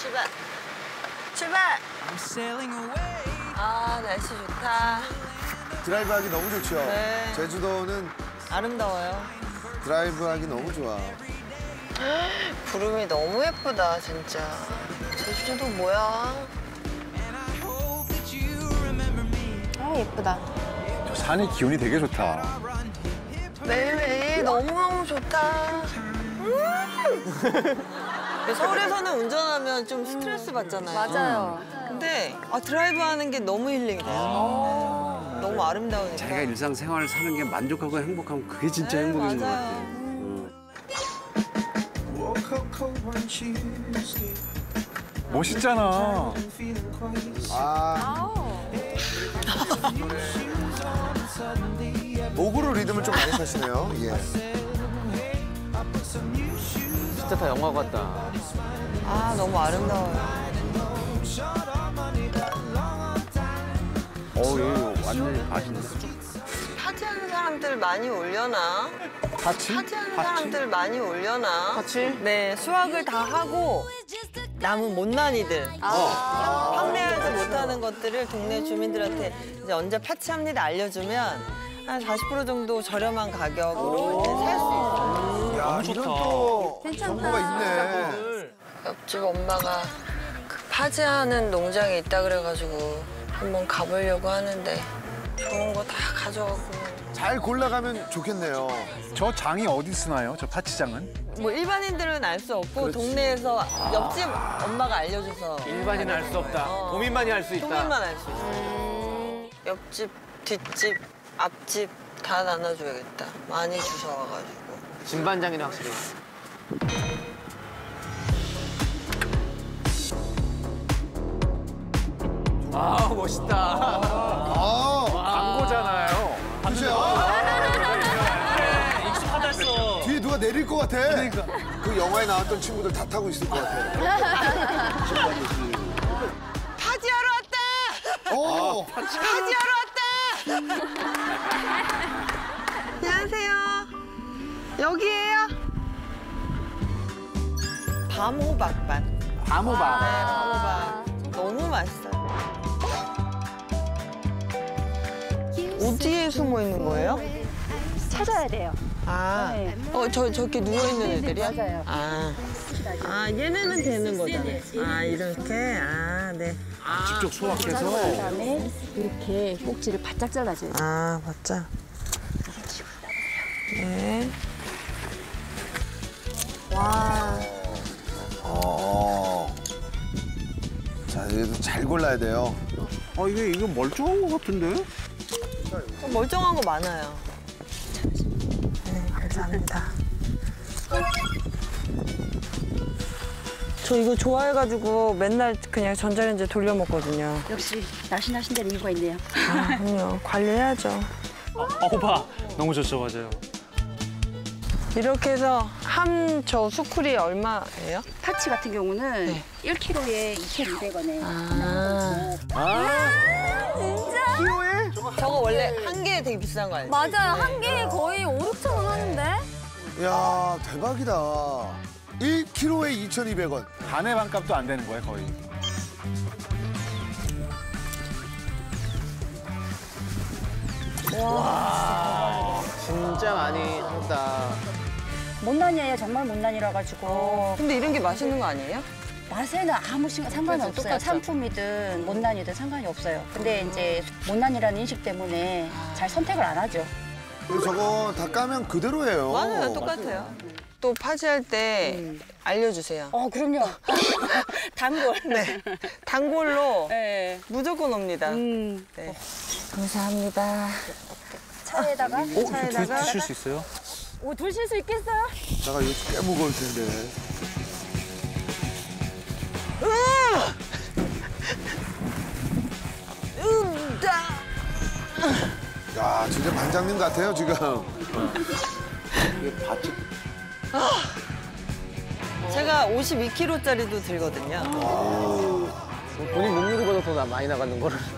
출발. 출발. 아, 날씨 좋다. 드라이브하기 너무 좋죠. 네. 제주도는 아름다워요. 드라이브하기 너무 좋아. 구름이 너무 예쁘다, 진짜. 제주도 뭐야? 예쁘다. 저 산의 기운이 되게 좋다. 매일매일 너무너무 좋다. 서울에서는 운전하면 좀 스트레스 받잖아요. 맞아요. 근데 드라이브 하는 게 너무 힐링이 돼요. 너무 아름다우니까. 자기가 일상생활을 사는 게 만족하고 행복하면 그게 진짜 행복인 것 같아요. 멋있잖아. 아. 목으로 리듬을 좀 많이 타시네요. 예. 진짜 다 영화 같다. 아, 너무 아름다워요. 이거 완전히 맛있네. 파티하는 사람들 많이 올려나? 같이? 파티하는 사람들 많이 올려나? 같이? 네, 수확을 다 하고 남은 못난이들. 판매하지 못하는 것들을 동네 주민들한테 이제 언제 파티합니다 알려주면 한 40% 정도 저렴한 가격으로 이제 살 수 있어요. 야, 이런 또 정보가 있네. 옆집 엄마가 그 파지하는 농장이 있다 그래가지고 한번 가보려고 하는데 좋은 거 다 가져가고. 잘 골라가면 좋겠네요. 저 장이 어디 쓰나요? 저 파치장은? 뭐 일반인들은 알 수 없고 동네에서 옆집 엄마가 알려줘서 일반인은 알 수 없다. 도민만이 알 수 있다. 도민만 알 수 있어. 옆집, 뒷집, 앞집 다 나눠줘야겠다. 많이 주워와가지고. 진반장이네 확실히. 아 멋있다. 아, 광고잖아요. 그죠? 익숙하다 했어. 뒤에 누가 내릴 것 같아. 그러니까. 그 영화에 나왔던 친구들 다 타고 있을 것 같아. 파지하러 왔다! 오, 파지하러 왔다! 안녕하세요. 여기에요. 밤호박밭. 암호박. 네, 밤호박. 너무 맛있어요. 어디에 숨어 있는 거예요? 찾아야 돼요. 아, 네. 저렇게 누워있는 애들이야? 맞아요. 얘네는 되는 거잖아요. 아, 이렇게? 아, 네. 직접 수확해서. 그다음에 이렇게 꼭지를 바짝 잘라줘요. 아, 맞자. 네. 와. 자, 이거 잘 골라야 돼요. 이거 멀쩡한 것 같은데? 멀쩡한 거 많아요. 네, 감사합니다. 저 이거 좋아해가지고 맨날 그냥 전자레인지에 돌려 먹거든요. 역시 날씬하신 데는 이유가 있네요. 아, 그럼요. 관리해야죠. 호박 너무 좋죠, 맞아요. 이렇게 해서 저 수쿨이 얼마예요? 파치 같은 경우는 네. 1kg에 2,200원에 저거 원래 한 개에 되게 비싼 거 알지? 맞아요. 한 개에 거의 5, 6천 원 하는데? 이야, 대박이다. 1kg에 2,200원. 반의 반값도 안 되는 거예요, 거의. 진짜 많이 한다. 못난이에요. 정말 못난이라 가지고 근데 이런 게 맛있는 거 아니에요? 맛에는 아무 상관이 그렇죠, 없어요. 똑같죠. 상품이든 못난이든 상관이 없어요. 근데 이제 못난이라는 인식 때문에 잘 선택을 안 하죠. 그리고 저거 다 까면 그대로예요. 맞아요. 똑같아요. 또 파지할 때 알려주세요. 그럼요. 단골. 네. 단골로 네. 무조건 옵니다. 네. 감사합니다. 차에다가 차에다가 드실 수 있어요? 오, 드실 수 있겠어요? 잠깐 이거 꽤 무거울 텐데. 야, 진짜 반장님 같아요, 지금. 이게 밭이 제가 52kg짜리도 들거든요. 본인 몸무게보다 더 많이 나가는 거를.